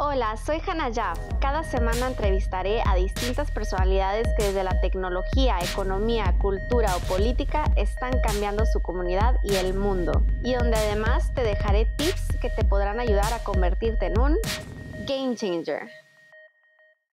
Hola, soy Hannah Jaff. Cada semana entrevistaré a distintas personalidades que desde la tecnología, economía, cultura o política están cambiando su comunidad y el mundo. Y donde además te dejaré tips que te podrán ayudar a convertirte en un game changer.